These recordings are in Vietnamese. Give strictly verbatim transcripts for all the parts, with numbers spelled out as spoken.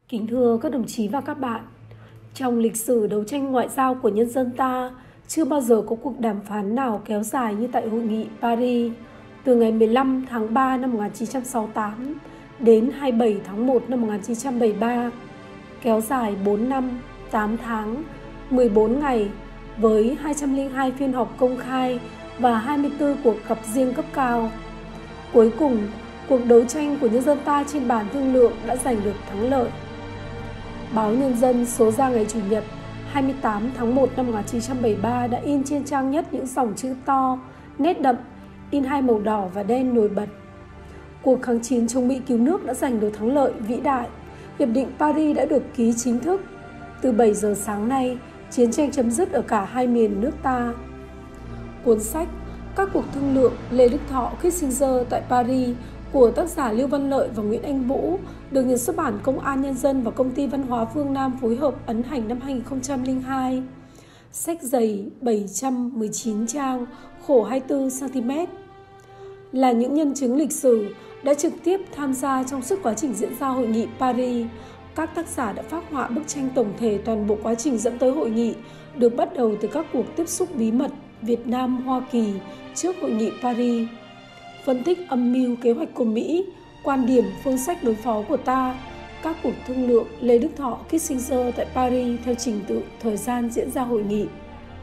Kính thưa các đồng chí và các bạn, trong lịch sử đấu tranh ngoại giao của nhân dân ta, chưa bao giờ có cuộc đàm phán nào kéo dài như tại Hội nghị Paris từ ngày mười lăm tháng ba năm một nghìn chín trăm sáu mươi tám đến hai mươi bảy tháng một năm một nghìn chín trăm bảy mươi ba, kéo dài bốn năm, tám tháng, mười bốn ngày, với hai trăm lẻ hai phiên họp công khai và hai mươi tư cuộc gặp riêng cấp cao. Cuối cùng, cuộc đấu tranh của nhân dân ta trên bàn thương lượng đã giành được thắng lợi. Báo Nhân dân số ra ngày Chủ nhật hai mươi tám tháng một năm một nghìn chín trăm bảy mươi ba đã in trên trang nhất những dòng chữ to, nét đậm, in hai màu đỏ và đen nổi bật. Cuộc kháng chiến chống Mỹ cứu nước đã giành được thắng lợi vĩ đại. Hiệp định Paris đã được ký chính thức. Từ bảy giờ sáng nay, chiến tranh chấm dứt ở cả hai miền nước ta. Cuốn sách Các cuộc thương lượng Lê Đức Thọ Kissinger tại Paris của tác giả Lưu Văn Lợi và Nguyễn Anh Vũ được Nhà xuất bản Công an Nhân dân và Công ty Văn hóa Phương Nam phối hợp ấn hành năm hai nghìn không trăm lẻ hai. Sách dày bảy trăm mười chín trang, khổ hai mươi tư xăng ti mét. Là những nhân chứng lịch sử đã trực tiếp tham gia trong suốt quá trình diễn ra Hội nghị Paris, các tác giả đã phác họa bức tranh tổng thể toàn bộ quá trình dẫn tới hội nghị, được bắt đầu từ các cuộc tiếp xúc bí mật Việt Nam-Hoa Kỳ trước Hội nghị Paris, phân tích âm mưu kế hoạch của Mỹ, quan điểm phương sách đối phó của ta, các cuộc thương lượng Lê Đức Thọ Kissinger tại Paris theo trình tự thời gian diễn ra hội nghị.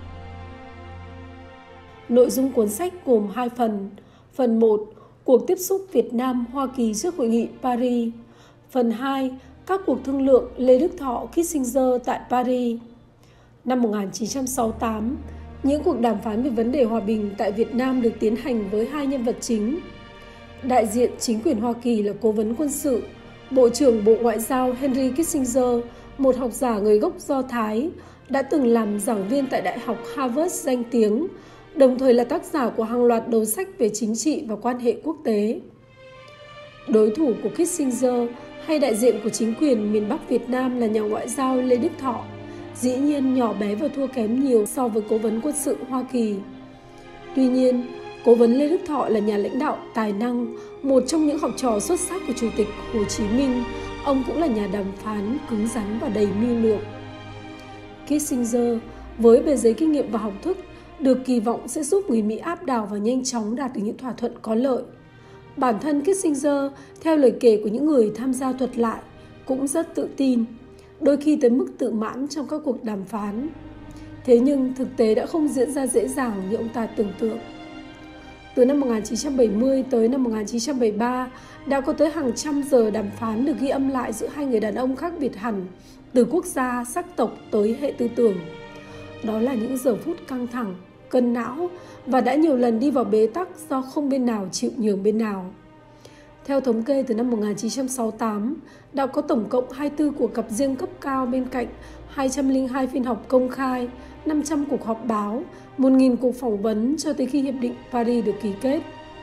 Nội dung cuốn sách gồm hai phần. Phần một, cuộc tiếp xúc Việt Nam-Hoa Kỳ trước Hội nghị Paris. Phần hai, các cuộc thương lượng Lê Đức Thọ Kissinger tại Paris. Năm một nghìn chín trăm sáu mươi tám, những cuộc đàm phán về vấn đề hòa bình tại Việt Nam được tiến hành với hai nhân vật chính. Đại diện chính quyền Hoa Kỳ là Cố vấn quân sự, Bộ trưởng Bộ Ngoại giao Henry Kissinger, một học giả người gốc Do Thái, đã từng làm giảng viên tại Đại học Harvard danh tiếng, đồng thời là tác giả của hàng loạt đầu sách về chính trị và quan hệ quốc tế. Đối thủ của Kissinger hay đại diện của chính quyền miền Bắc Việt Nam là nhà ngoại giao Lê Đức Thọ, dĩ nhiên nhỏ bé và thua kém nhiều so với Cố vấn quân sự Hoa Kỳ. Tuy nhiên, Cố vấn Lê Đức Thọ là nhà lãnh đạo tài năng, một trong những học trò xuất sắc của Chủ tịch Hồ Chí Minh. Ông cũng là nhà đàm phán cứng rắn và đầy mưu lược. Kissinger, với bề dày kinh nghiệm và học thức, được kỳ vọng sẽ giúp người Mỹ áp đảo và nhanh chóng đạt được những thỏa thuận có lợi. Bản thân Kissinger, theo lời kể của những người tham gia thuật lại, cũng rất tự tin, đôi khi tới mức tự mãn trong các cuộc đàm phán. Thế nhưng thực tế đã không diễn ra dễ dàng như ông ta tưởng tượng. Từ năm một nghìn chín trăm bảy mươi tới năm một nghìn chín trăm bảy mươi ba, đã có tới hàng trăm giờ đàm phán được ghi âm lại giữa hai người đàn ông khác biệt hẳn, từ quốc gia, sắc tộc tới hệ tư tưởng. Đó là những giờ phút căng thẳng, cân não và đã nhiều lần đi vào bế tắc do không bên nào chịu nhường bên nào. Theo thống kê từ năm một nghìn chín trăm sáu mươi tám, đã có tổng cộng hai mươi tư cuộc gặp riêng cấp cao bên cạnh hai trăm lẻ hai phiên họp công khai, năm trăm cuộc họp báo, một nghìn cuộc phỏng vấn cho tới khi Hiệp định Paris được ký kết.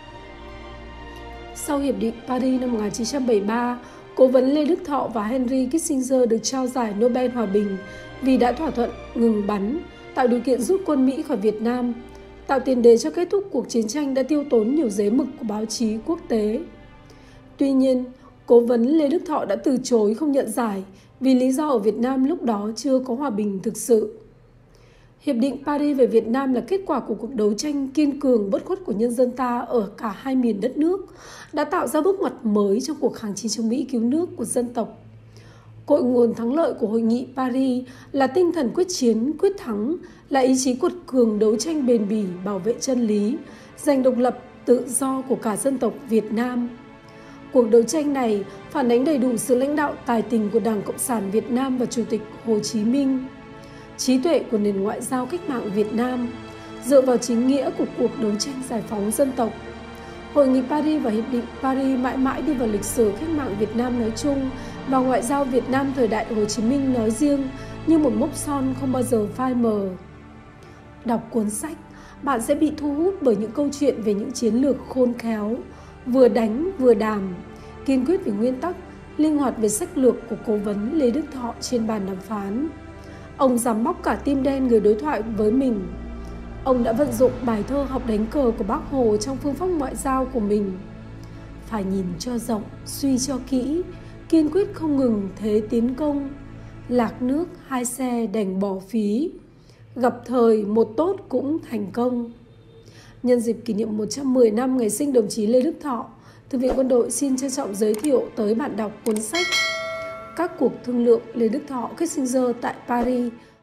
Sau Hiệp định Paris năm một nghìn chín trăm bảy mươi ba, Cố vấn Lê Đức Thọ và Henry Kissinger được trao giải Nobel Hòa bình vì đã thỏa thuận ngừng bắn, tạo điều kiện rút quân Mỹ khỏi Việt Nam, tạo tiền đề cho kết thúc cuộc chiến tranh đã tiêu tốn nhiều giấy mực của báo chí quốc tế. Tuy nhiên, Cố vấn Lê Đức Thọ đã từ chối không nhận giải vì lý do ở Việt Nam lúc đó chưa có hòa bình thực sự. Hiệp định Paris về Việt Nam là kết quả của cuộc đấu tranh kiên cường bất khuất của nhân dân ta ở cả hai miền đất nước, đã tạo ra bước ngoặt mới trong cuộc kháng chiến chống Mỹ cứu nước của dân tộc. Cội nguồn thắng lợi của Hội nghị Paris là tinh thần quyết chiến, quyết thắng, là ý chí quật cường đấu tranh bền bỉ bảo vệ chân lý, giành độc lập, tự do của cả dân tộc Việt Nam. Cuộc đấu tranh này phản ánh đầy đủ sự lãnh đạo tài tình của Đảng Cộng sản Việt Nam và Chủ tịch Hồ Chí Minh, trí tuệ của nền ngoại giao cách mạng Việt Nam, dựa vào chính nghĩa của cuộc đấu tranh giải phóng dân tộc. Hội nghị Paris và Hiệp định Paris mãi mãi đi vào lịch sử cách mạng Việt Nam nói chung và ngoại giao Việt Nam thời đại Hồ Chí Minh nói riêng như một mốc son không bao giờ phai mờ. Đọc cuốn sách, bạn sẽ bị thu hút bởi những câu chuyện về những chiến lược khôn khéo, vừa đánh vừa đàm, kiên quyết về nguyên tắc, linh hoạt về sách lược của Cố vấn Lê Đức Thọ trên bàn đàm phán. Ông dám móc cả tim đen người đối thoại với mình. Ông đã vận dụng bài thơ Học đánh cờ của Bác Hồ trong phương pháp ngoại giao của mình. Phải nhìn cho rộng, suy cho kỹ, kiên quyết không ngừng thế tiến công, lạc nước hai xe đành bỏ phí, gặp thời một tốt cũng thành công. Nhân dịp kỷ niệm một trăm mười năm ngày sinh đồng chí Lê Đức Thọ, Thư viện Quân đội xin trân trọng giới thiệu tới bạn đọc cuốn sách Các cuộc thương lượng Lê Đức Thọ Kissinger tại Paris